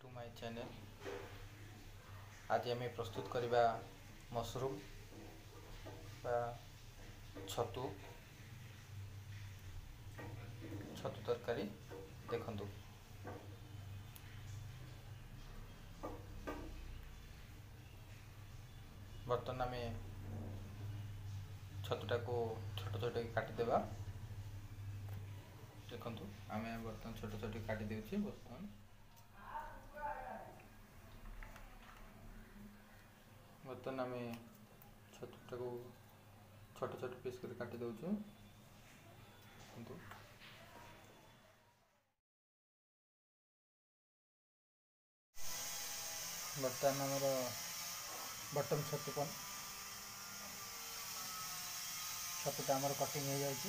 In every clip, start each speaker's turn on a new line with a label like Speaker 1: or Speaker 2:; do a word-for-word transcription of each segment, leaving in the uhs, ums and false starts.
Speaker 1: To my channel. आज आम प्रस्तुत करवा मशरूम बा छतु छतु तरकारी। देखंतु बर्तमान आम छतुटा को छोट छोट काटिदेवा। देखंतु आम बर्तमान छोट छोट काटी देउछि। बर्तमान बर्तमान आम छतुटा को छोट छोट पीस कर काटी देउछु। देखंतु बर्तमान आमर बटम छतु कौन छतुटा आमर कटिंग हो जाए।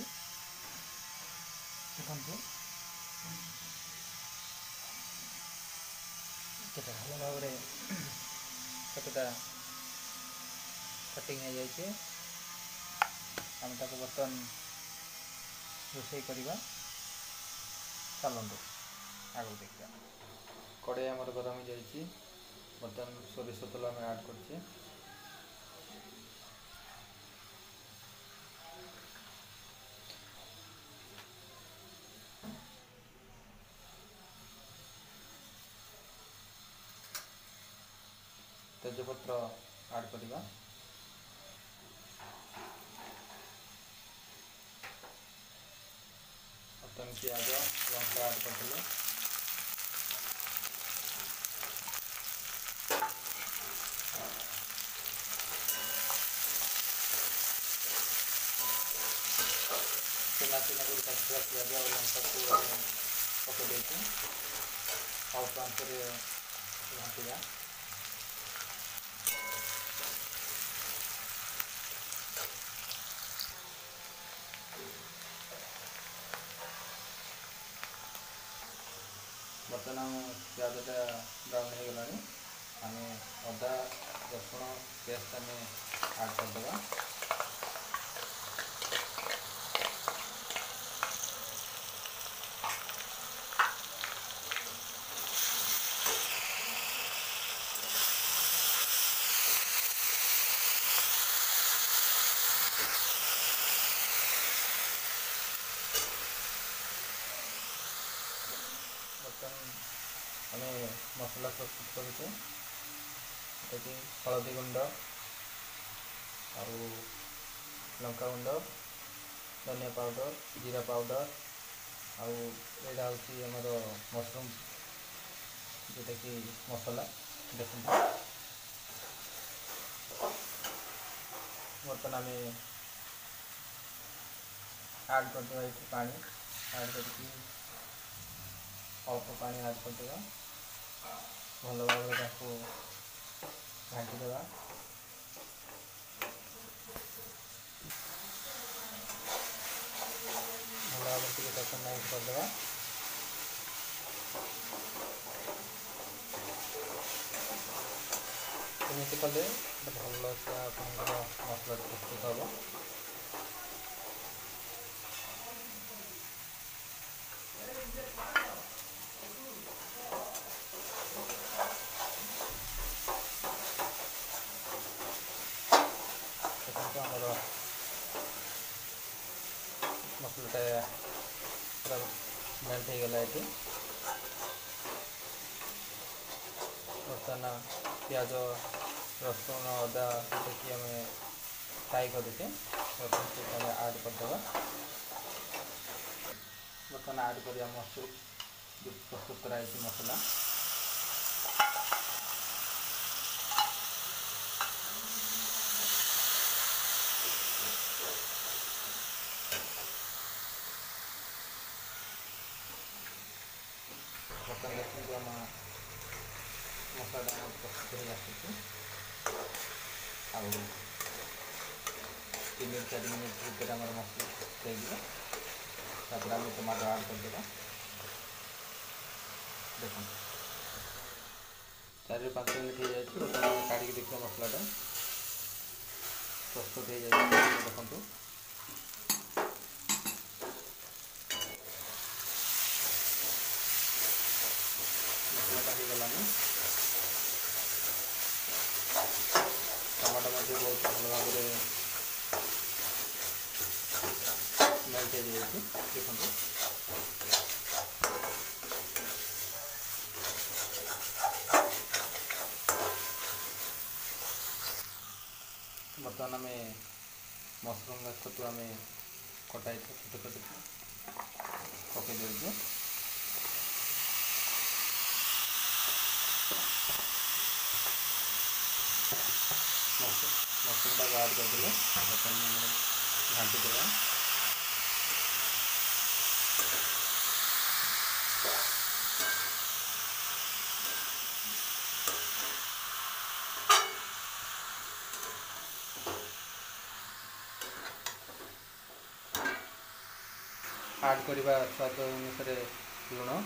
Speaker 1: देखंतु केते भल भाव रे छतुटा कटिंग हो जाए। आम ताको बर्तमान रोषे करवा। चलतु आगे देखा। कड़े आमर गरम हो जाए। बर्तमान सोरिष तेल आम ऐड कर तेजपत्र ऐड करवा। बर्तमान प्याज लंका ऐड कर चुना चुना कर काटा प्याज और लंका को पकड़ देते अल्प आंच घाटिया। बर्तमान प्याजटा ब्राउन हो गला। आम अदा रसुण पेस्ट आम ऐड करदे। आम मसला प्रस्तुत करुचे। हलदी गुंड और लंका गुंड धनिया पाउडर जीरा पाउडर आउटा हूँ आमर मशरूम जोटा कि मसला। देखते बर्तमान आम ऐड करदे पानी ऐड करके अल्प पानी ऐड करदे भल भाव घाटी देवा। भल भाव मैश करदे। एमती कले भल से आप मसला प्रस्तुत हम। आमर मसलाटा पूरा मेल्ट हो गला। ये बर्तमान प्याज रसुण अदा जोटा आम फ्राई करुचे बर्तमान ऐड करदे। बर्तमान ऐड कर मशरूम जो प्रस्तुत कराई मसला। बर्तमान देखते आम मसला प्रस्तुत हो आसुची। तीन चार मिनट भर आम मसला हो आम टमाटो ऐड करदे। देख चार पाँच मिनट हो जाए। बर्तमान काढ़ी देखिए मसलाटा प्रस्तुत हो जाए। देखो मसलाटा हो गलानी। जाइए देखो बर्तमान आम मशरूम छतु आम कटाई छोट छोट पकई देचु मशरूम टाक ऐड करदे बर्तमान घाटी देवा ऐड करवा स्वाद अनुसार लुण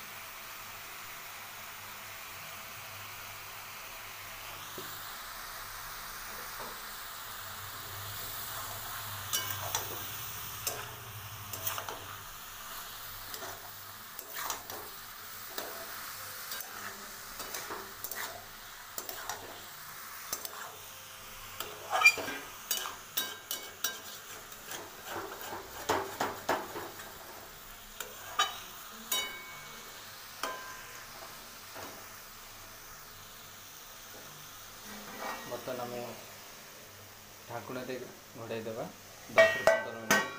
Speaker 1: बर्तमान आम ढाकुण घोड़ाई देवा दस रु पंद्रह मिनट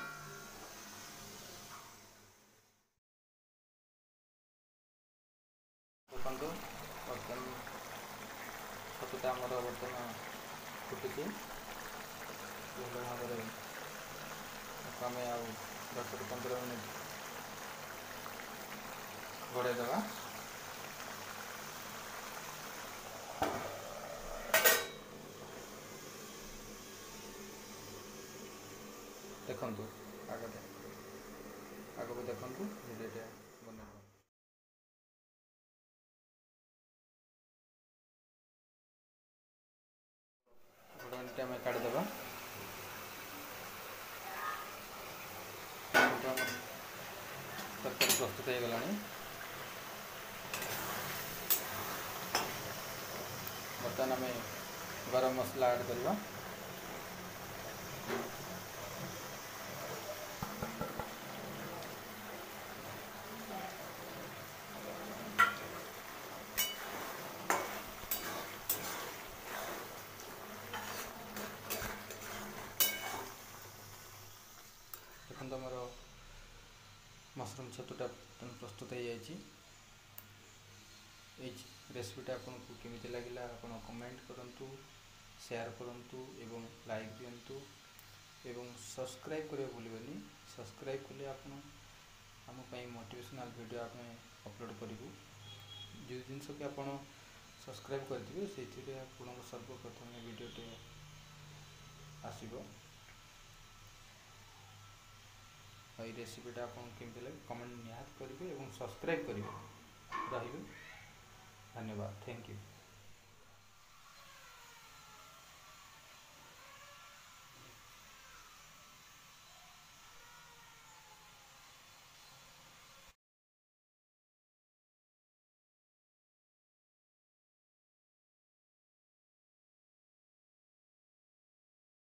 Speaker 1: देखो बर्तमान छतुटा आमर बर्तमान फुटुची भाव आम आ दस रु पंद्रह मिनट घोड़ाई देवा देखु आग आग को देखु भिडियो बन घोड़ानी आम काढ़ीदेवा तरकारी प्रस्तुत हो गला बर्तमान आम गरम मसला ऐड करवा देखो मोर मशरूम छतुटा प्रस्तुत हो जाए रेसिपीटा आपको केमी लगे आप कमेंट करूँ शेयर करूँ एवं लाइक दिंतु एवं सब्सक्राइब करने भूलि सब्सक्राइब कले आप मोटिवेशनल वीडियो आप अपलोड करूँ जो जिनस कि आप सब्सक्राइब करेंगे से आपको सर्वप्रथम वीडियोटे आसो ये रेसिपीटा आपको केमती लगे कमेंट निहात करेंगे और सब्सक्राइब करेंगे रही धन्यवाद थैंक यू।